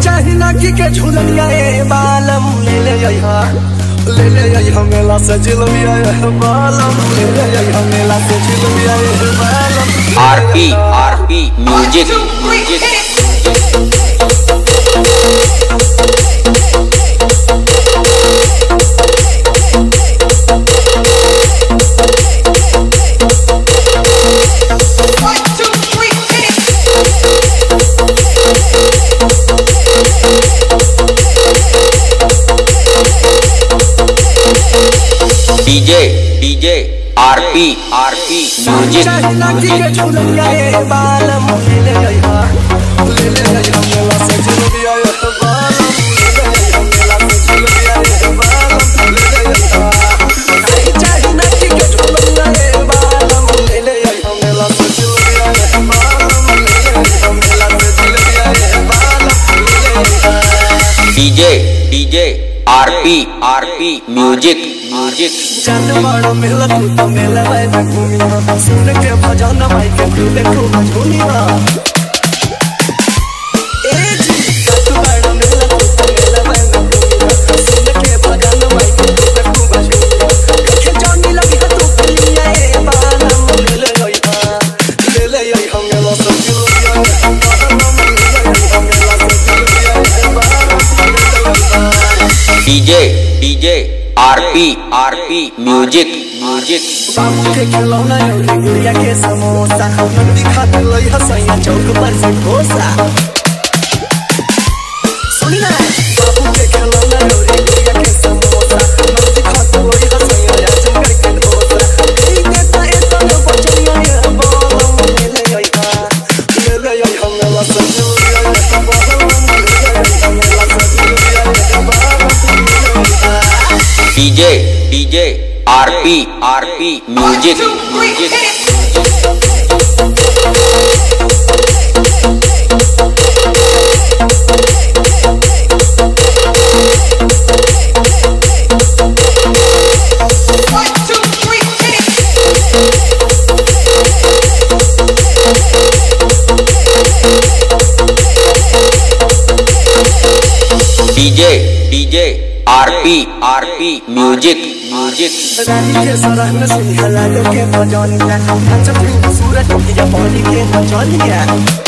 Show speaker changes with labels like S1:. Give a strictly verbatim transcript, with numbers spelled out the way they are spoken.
S1: चाही ना की के झुलनिया ए बालम ले ले आइहा ले ले आइहा मेला से जिलबिया ए बालम ले ले आइहा मेला से जिलबिया ए बालम।
S2: RP RP music music DJ DJ RP RP music music
S1: झुलनिया ए बालम ले ले आइहा ले ले आइहा मेला से जिलबिया ए बालम ले ले आइहा मेला से जिलबिया ए बालम ले ले आइहा चाही ना की के झुलनिया ए बालम ले ले आइहा मेला से जिलबिया ए बालम ले ले आइहा मेला से जिलबिया ए बालम ले ले आइहा।
S2: DJ DJ RP RP music music
S1: जान बड़ा मेला तू तो मेला में घूमिया सुन के भजन माई के खुले खूब झूमिया ए जी तू बड़ा मेला तू तो मेला में घूमिया सुन के भजन माई के खुले खूब झूमिया के जानी लगी तू पिया ए बालम ले ले आइहा ले ले आइहा मेला से जिलबिया ए बालम ले ले आइहा मेला से जिलबिया ए बालम।
S2: DJ DJ RP RP music music
S1: बाबू के खिलौना और गुड़िया के समोसा नंदी खाते लई हसैया चौक पर से ढोसा सुनी ना बाबू के खिलौना और गुड़िया के समोसा नंदी खाते लई हसैया या चमकर के ढोसा कहीं देता ए तो न बचनिया ये बालम ले ले आइहा ले ले आइहा मेला से जिलबिया ए बालम ले ले आइहा मेला से जिलबिया ए बालम।
S2: DJ DJ RP RP music music DJ DJ RP RP music music
S1: रानी के सरह में सुनिया लागे के भजनिया अच्छा सूरज के पानी के भजनिया।